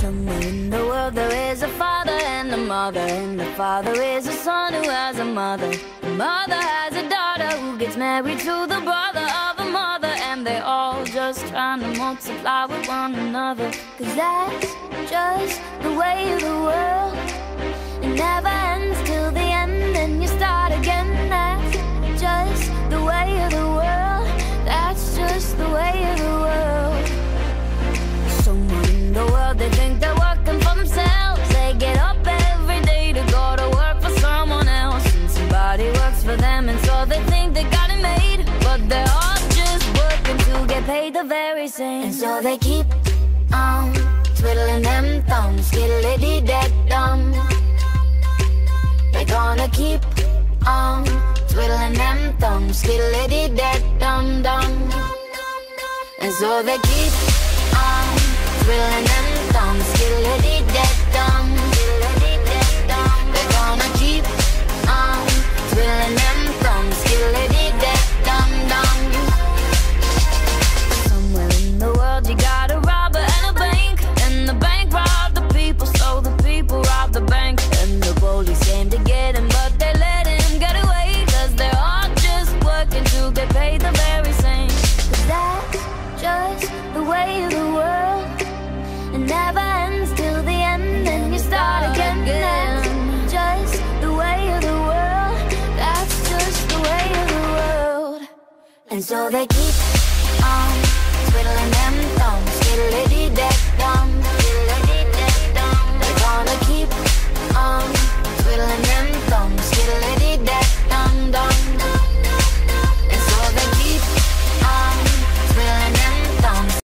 Somewhere in the world there is a father and a mother, and the father is a son who has a mother. The mother has a daughter who gets married to the brother of a mother, and they're all just trying to multiply with one another. 'Cause that's just the way of the world. It never ends till the end, and you start again. That's just the way of the world. That's just the way of the world. Somewhere in the world they think they're working for themselves. They get up every day to go to work for someone else, and somebody works for them, and so they think they got it made. But they're all just working to get paid the very same. And so they keep on twiddling them thumbs, skiddly-dee-dead-dum. They're gonna keep on twiddling them thumbs, skiddly-dee-dead-dum-dum. And so they keep on twiddling them thumbs, skiddly-dee-dead-dum. They're gonna keep on twiddling them thumbs, skiddly-dee-dead-dum-dum. Somewhere in the world you got a robber and a bank, and the bank robbed the people, so the people robbed the bank. And the police came to get him, but they let him get away, 'cause they're all just working to get paid the very same. 'Cause that's just the way of the world. It never ends till the end, and you start again. That's just the way of the world. That's just the way of the world. And so they keep